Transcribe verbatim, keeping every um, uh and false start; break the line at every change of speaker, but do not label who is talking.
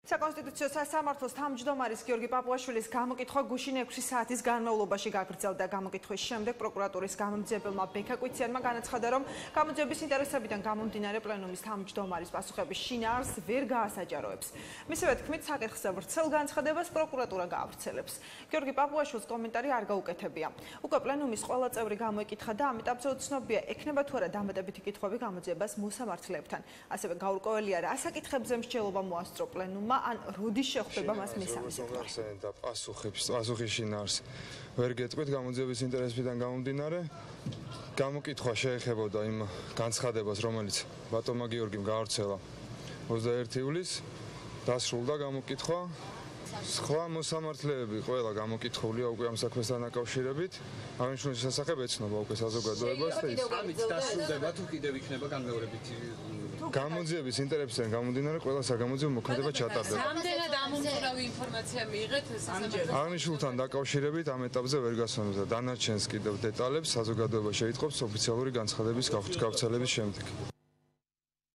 საკონსტიტუციო სასამართლოს თავმჯდომარის გიორგი პაპუაშვილის გამოკითხვა გუშინ ექვსი საათის განმავლობაში გაგრძელდა. გამოკითხვის შემდეგ პროკურატურის გამომძიებელმა ბექა კვიციანმა განაცხადა, რომ გამოძიების ინტერესებიდან გამომდინარე პლენუმის თავმჯდომარის პასუხების შინაარსს ვერ გაასაჯაროებს. მისივე თქმით, საკითხზე ვრცელ განცხადებას პროკურატურა გაავრცელებს. გიორგი პაპუაშვილს კომენტარი არ გაუკეთებია. უკვე პლენუმის ყველა წევრი გამოიკითხა და ამიტომზე უცნობია, ექნება თუ არა დამატებითი კითხვები გამოძიებას მოსამართლეებთან. ასევე გაურკვეველია, რა საკითხებზე მსჯელობა მოასწრო პლენუმმა. ან როდის შეხვდება მას მესამე
საკითხი და პასუხებს პასუხის შინაარსს ვერ გეტყვით გამოძიების ინტერესებიდან გამომდინარე გამოკითხვა შეეხებოდა იმ განცხადებას რომელიც ბატონმა გიორგიმ გაავრცელა ოცდაერთი ივლისს დასრულდა გამოკითხვა სხვა მოსამართლეები ყველა გამოკითხულია უკვე ამ საქმესთან დაკავშირებით აღნიშნულის შესახებ ეცნობა უკვე საზოგადოებას და ის
ამით დასრულდება თუ კიდევ იქნება განმეორებითი
გამოძიების ინტერესებიდან გამომდინარე ყველა საგამოძიებო მოქმედება ჩატარდება.
რამდენად ამომწურავი ინფორმაცია მიიღეთ სასამართლოს?
აღნიშნულთან დაკავშირებით ამ ეტაპზე ვერ გასვამთ და დანარჩენს კიდევ დეტალებს საზოგადოება შეიტყობს ოფიციალური განცხადების გავრცელების შემდეგ.